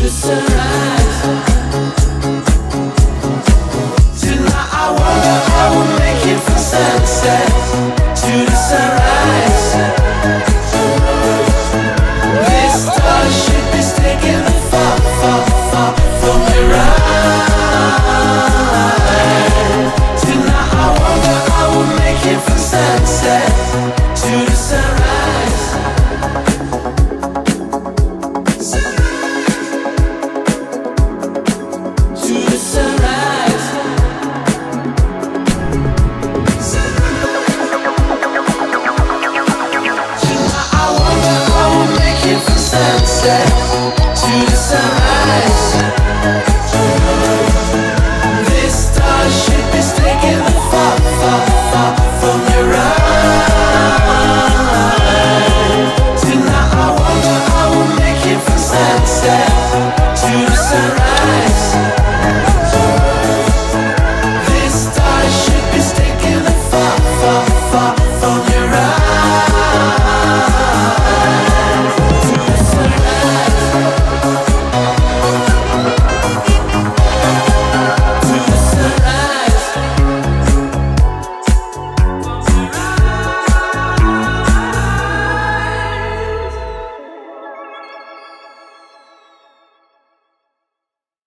the sunrise. Tonight I wonder how we'll make it from sunset to the sunrise. This star should be sticking far, far, far from the right. Tonight I wonder how we'll make it from sunset to the sunrise. To the sunrise. Tonight I wonder how we'll make it from sunset to the sunrise.